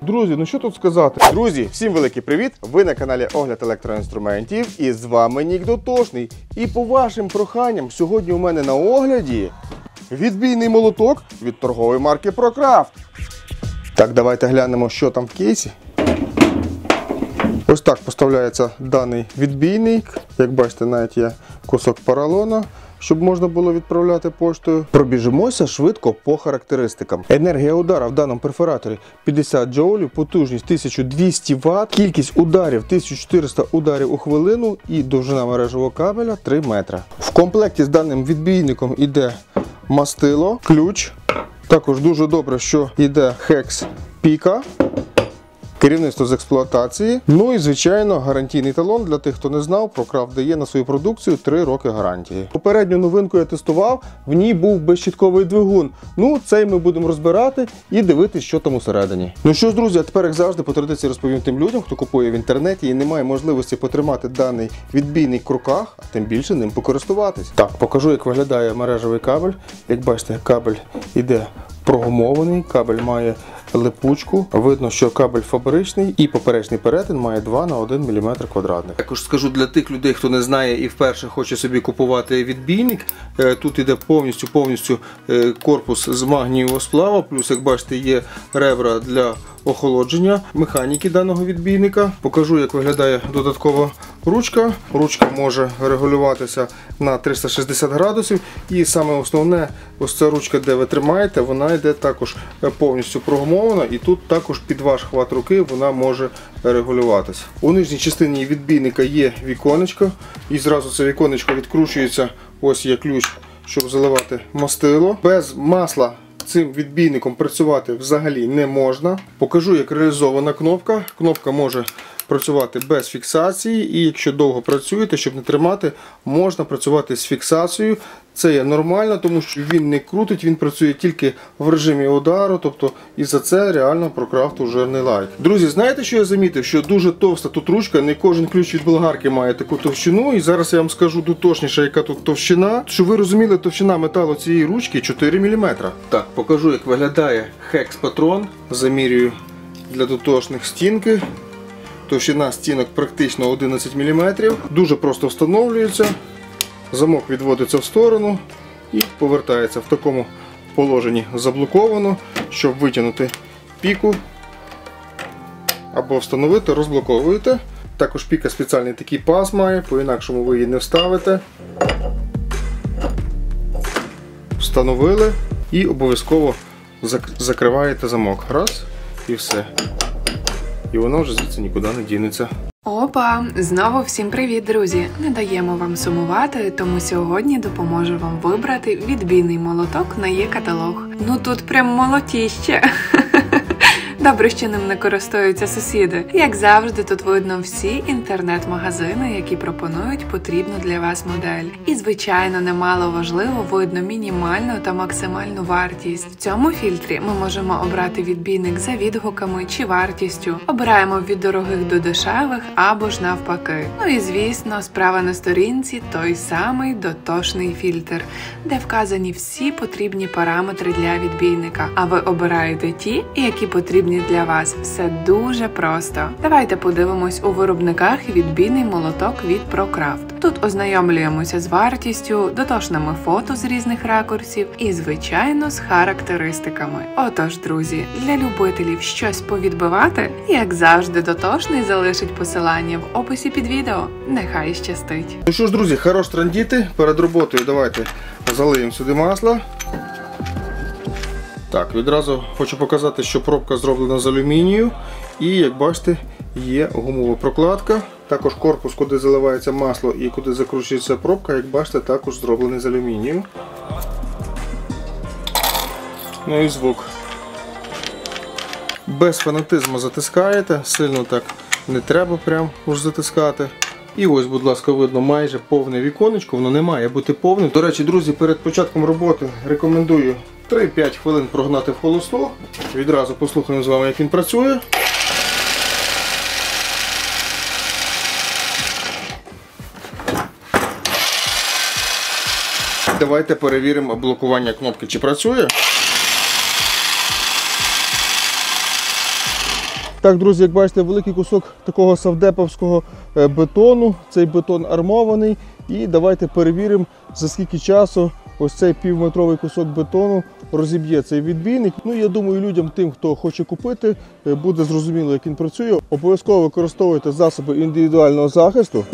Друзі, ну що тут сказати? Друзі, всім великий привіт! Ви на каналі Огляд електроінструментів і з вами Нік Дотошний. І по вашим проханням, сьогодні у мене на огляді відбійний молоток від торгової марки ProCraft. Так, давайте глянемо, що там в кейсі. Ось так поставляється даний відбійник. Як бачите, навіть є кусок поролона, щоб можна було відправляти поштою. Пробіжимося швидко по характеристикам. Енергія удара в даному перфораторі 50 джоулів, потужність 1200 Вт, кількість ударів 1400 ударів у хвилину і довжина мережевого кабеля 3 метри. В комплекті з даним відбійником йде мастило, ключ. Також дуже добре, що йде хекс піка. Керівництво з експлуатації. Ну і, звичайно, гарантійний талон. Для тих, хто не знав, ProCraft дає на свою продукцію 3 роки гарантії. Попередню новинку я тестував, в ній був безщітковий двигун. Ну, цей ми будемо розбирати і дивитися, що там усередині. Ну що ж, друзі, а тепер, як завжди, по традиції розповім тим людям, хто купує в інтернеті і не має можливості потримати даний відбійник в руках, а тим більше ним покористуватись. Так, покажу, як виглядає мережевий кабель. Як бачите, кабель іде прогумований, кабель має липучку. Видно, що кабель фабричний і поперечний перетин має 2 на 1 мм квадратних. Також скажу для тих людей, хто не знає і вперше хоче собі купувати відбійник. Тут іде повністю корпус з магнієвого сплава, плюс, як бачите, є ребра для охолодження механіки даного відбійника. Покажу, як виглядає додаткова ручка. Ручка може регулюватися на 360 градусів. І саме основне, ось ця ручка, де ви тримаєте, вона йде також повністю прогумована. І тут також під ваш хват руки вона може регулюватися. У нижній частині відбійника є віконечко. І зразу це віконечко відкручується. Ось є ключ, щоб заливати мастило. Без масла цим відбійником працювати взагалі не можна. Покажу, як реалізована кнопка. Кнопка може працювати без фіксації, і якщо довго працюєте, щоб не тримати, можна працювати з фіксацією. Це є нормально, тому що він не крутить, він працює тільки в режимі удару, тобто і за це реально ProCraft жирний лайк. Друзі, знаєте, що я замітив? Що дуже товста тут ручка, не кожен ключ від болгарки має таку товщину, і зараз я вам скажу дотошніше, яка тут товщина. Щоб ви розуміли, товщина металу цієї ручки 4 мм. Так, покажу, як виглядає хекс-патрон, замірюю для дотошних стінки. Товщина стінок практично 11 мм. Дуже просто встановлюється. Замок відводиться в сторону і повертається в такому положенні заблоковано. Щоб витягнути піку або встановити, розблоковуєте. Також піка спеціальний такий паз має, по-інакшому ви її не вставите. Встановили і обов'язково закриваєте замок. Раз і все. І воно вже звідси нікуди не дінеться. Опа! Знову всім привіт, друзі! Не даємо вам сумувати, тому сьогодні допоможу вам вибрати відбійний молоток на Є-каталог. Ну тут прям молотіще! Добре, що ним не користуються сусіди. Як завжди, тут видно всі інтернет-магазини, які пропонують потрібну для вас модель. І, звичайно, немало важливо, видно мінімальну та максимальну вартість. В цьому фільтрі ми можемо обрати відбійник за відгуками чи вартістю. Обираємо від дорогих до дешевих або ж навпаки. Ну і, звісно, справа на сторінці той самий дотошний фільтр, де вказані всі потрібні параметри для відбійника. А ви обираєте ті, які потрібні для вас. Все дуже просто. Давайте подивимось у виробниках відбійний молоток від ProCraft. Тут ознайомлюємося з вартістю, дотошними фото з різних ракурсів і, звичайно, з характеристиками. Отож, друзі, для любителів щось повідбивати, як завжди, дотошний залишить посилання в описі під відео. Нехай щастить! Ну що ж, друзі, хорош трандіти. Перед роботою давайте залиємо сюди масло. Так, відразу хочу показати, що пробка зроблена з алюмінію. І, як бачите, є гумова прокладка. Також корпус, куди заливається масло і куди закручується пробка, як бачите, також зроблений з алюмінію. Ну і звук. Без фанатизму затискаєте, сильно так не треба прям уж затискати. І ось, будь ласка, видно майже повне віконечко, воно не має бути повним. До речі, друзі, перед початком роботи рекомендую 3-5 хвилин прогнати в холосту. Відразу послухаємо з вами, як він працює. Давайте перевіримо блокування кнопки, чи працює. Так, друзі, як бачите, великий кусок такого савдеповського бетону. Цей бетон армований. І давайте перевіримо, за скільки часу ось цей півметровий кусок бетону розіб'є цей відбійник. Ну, я думаю, людям, тим, хто хоче купити, буде зрозуміло, як він працює. Обов'язково використовуйте засоби індивідуального захисту.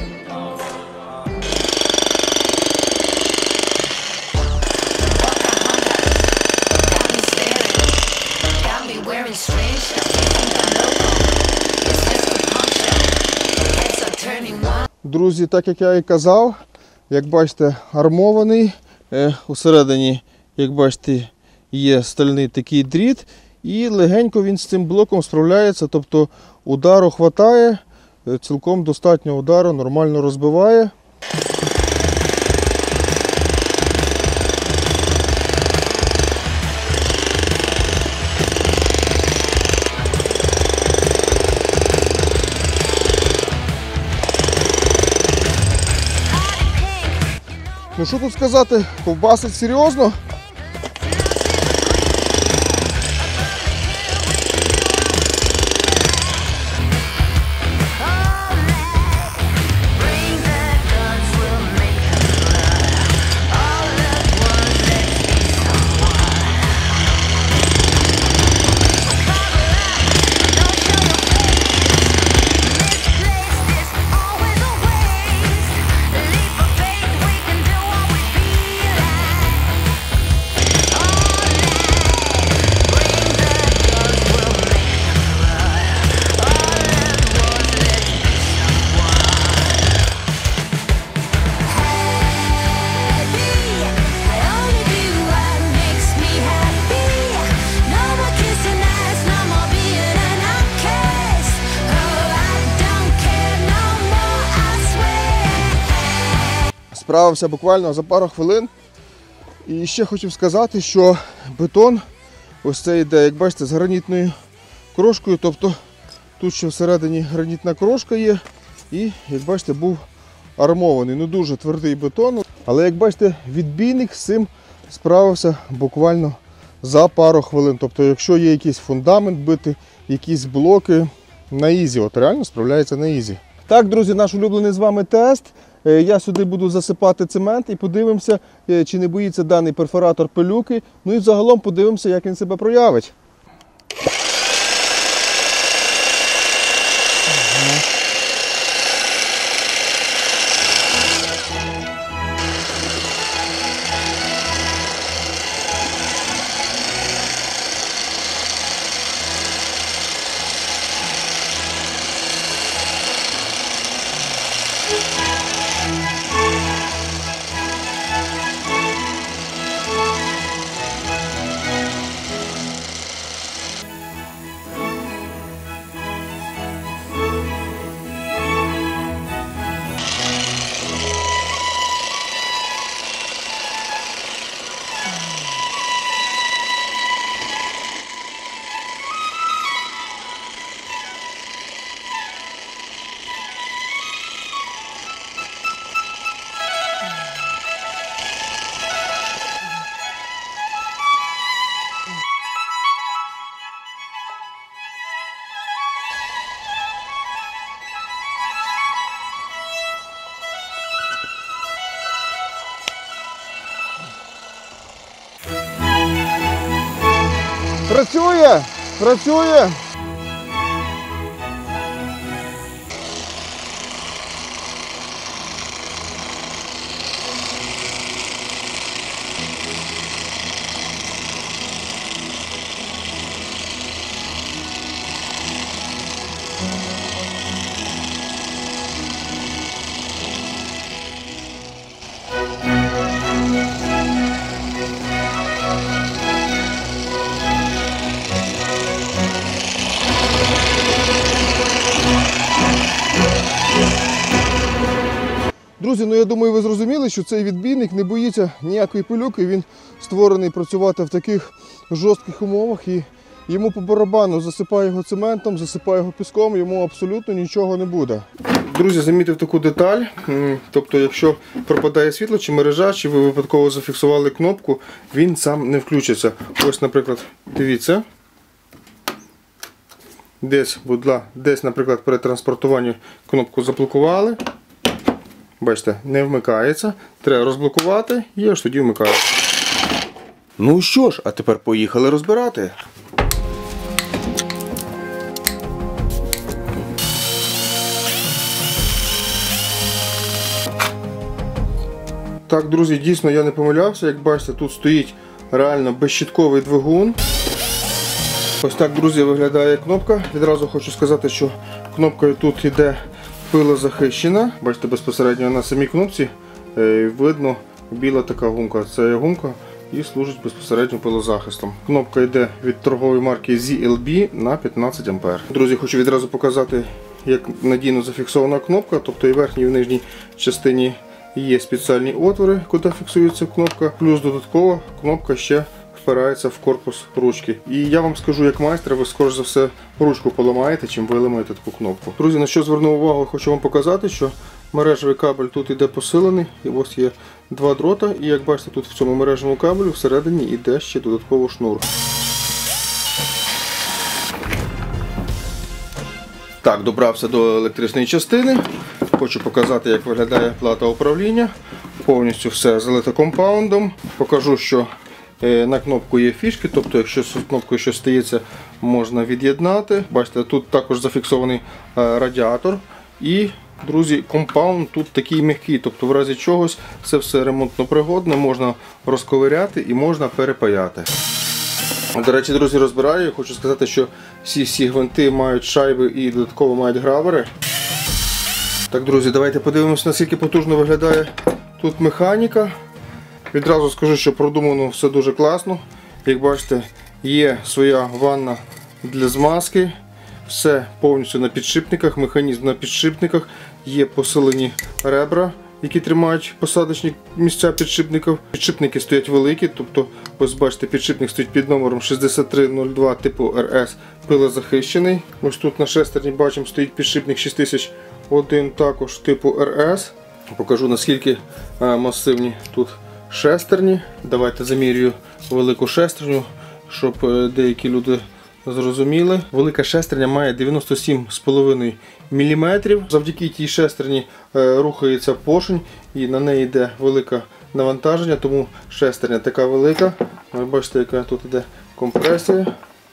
Друзі, так як я і казав, як бачите, армований. Усередині, як бачите, є стальний такий дріт. І легенько він з цим блоком справляється, тобто удару хватає, цілком достатньо удару, нормально розбиває. Ну що тут сказати, ковбасить серйозно. Справився буквально за пару хвилин. І ще хочу сказати, що бетон ось цей йде, як бачите, з гранітною крошкою. Тобто тут ще всередині гранітна крошка є. І, як бачите, був армований. Ну дуже твердий бетон. Але, як бачите, відбійник з цим справився буквально за пару хвилин. Тобто, якщо є якийсь фундамент бити, якісь блоки, на ізі. От реально справляється на ізі. Так, друзі, наш улюблений з вами тест. Я сюди буду засипати цемент і подивимося, чи не боїться даний перфоратор пилюки. Ну і загалом подивимося, як він себе проявить. Працює! Працює! Друзі, ну я думаю, ви зрозуміли, що цей відбійник не боїться ніякої пилюки. Він створений працювати в таких жорстких умовах і йому по барабану, засипає його цементом, засипає його піском, йому абсолютно нічого не буде. Друзі, замітив таку деталь, тобто якщо пропадає світло чи мережа, чи ви випадково зафіксували кнопку, він сам не включиться. Ось, наприклад, дивіться. Десь, наприклад, при транспортуванні кнопку заблокували. Бачите, не вмикається. Треба розблокувати і аж тоді вмикається. Ну що ж, а тепер поїхали розбирати. Так, друзі, дійсно я не помилявся. Як бачите, тут стоїть реально безщітковий двигун. Ось так, друзі, виглядає кнопка. Відразу хочу сказати, що кнопкою тут йде пилозахищена. Бачите, безпосередньо на самій кнопці видно біла така гумка. Це гумка і служить безпосередньо пилозахистом. Кнопка йде від торгової марки ZLB на 15 А. Друзі, хочу відразу показати, як надійно зафіксована кнопка. Тобто і в верхній, і в нижній частині є спеціальні отвори, куди фіксується кнопка. Плюс додатково кнопка ще впирається в корпус ручки. І я вам скажу, як майстер, ви скоріш за все ручку поламаєте, чим ви ламаєте таку кнопку. Друзі, на що звернув увагу, хочу вам показати, що мережевий кабель тут іде посилений. І ось є два дрота. І як бачите, тут в цьому мережевому кабелю всередині йде ще додатково шнур. Так, добрався до електричної частини. Хочу показати, як виглядає плата управління. Повністю все залито компаундом. Покажу, що на кнопку є фішки, тобто якщо з кнопкою щось стається, можна від'єднати. Бачите, тут також зафіксований радіатор. І, друзі, компаунд тут такий м'який, тобто в разі чогось це все ремонтно пригодне, можна розковиряти і можна перепаяти. До речі, друзі, розбираю. Хочу сказати, що всі гвинти мають шайби і додатково мають гравери. Так, друзі, давайте подивимося, наскільки потужно виглядає тут механіка. Відразу скажу, що продумано все дуже класно. Як бачите, є своя ванна для змазки. Все повністю на підшипниках, механізм на підшипниках. Є посилені ребра, які тримають посадочні місця підшипників. Підшипники стоять великі, тобто, ось бачите, підшипник стоїть під номером 6302 типу RS, пилозахищений. Ось тут на шестерні бачимо, стоїть підшипник 6001 також типу RS. Покажу, наскільки масивні тут шестерні. Давайте замірюю велику шестерню, щоб деякі люди зрозуміли. Велика шестерня має 97,5 мм. Завдяки тій шестерні рухається поршень і на неї йде велике навантаження, тому шестерня така велика. Ви бачите, яка тут йде компресія.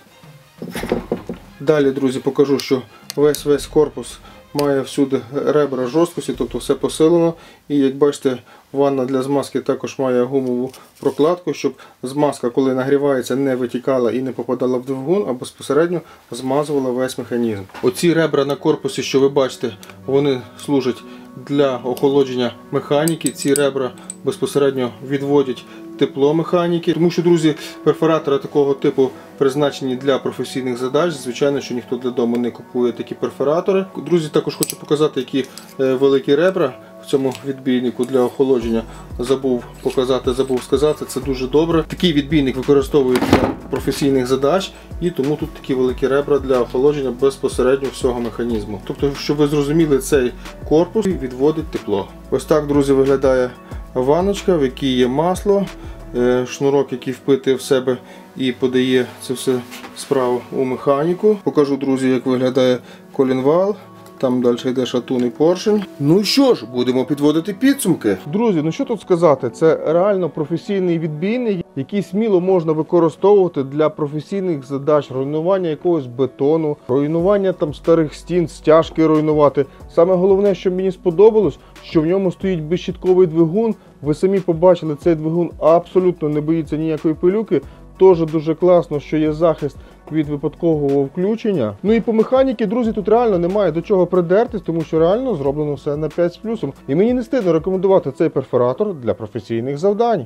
Далі, друзі, покажу, що весь корпус має всюди ребра жорсткості, тобто все посилено. І як бачите, ванна для змазки також має гумову прокладку, щоб змазка, коли нагрівається, не витікала і не попадала в двигун, а безпосередньо змазувала весь механізм. Оці ребра на корпусі, що ви бачите, вони служать для охолодження механіки. Ці ребра безпосередньо відводять тепло механіки. Тому що, друзі, перфоратори такого типу призначені для професійних задач. Звичайно, що ніхто для дому не купує такі перфоратори. Друзі, також хочу показати, які великі ребра в цьому відбійнику для охолодження. Забув показати, забув сказати. Це дуже добре. Такий відбійник використовують для професійних задач, і тому тут такі великі ребра для охолодження безпосередньо всього механізму. Тобто, щоб ви зрозуміли, цей корпус відводить тепло. Ось так, друзі, виглядає ванночка, в якій є масло, шнурок, який впитує в себе і подає це все справу у механіку. Покажу, друзі, як виглядає колінвал. Там далі йде шатун і поршень. Ну що ж, будемо підводити підсумки. Друзі, ну що тут сказати, це реально професійний відбійник, який сміло можна використовувати для професійних задач, руйнування якогось бетону, руйнування там старих стін, стяжки руйнувати. Саме головне, що мені сподобалось, що в ньому стоїть безщітковий двигун. Ви самі побачили, цей двигун абсолютно не боїться ніякої пилюки. Теж дуже класно, що є захист від випадкового включення. Ну і по механіки, друзі, тут реально немає до чого придертись, тому що реально зроблено все на 5 з плюсом. І мені не стидно рекомендувати цей перфоратор для професійних завдань.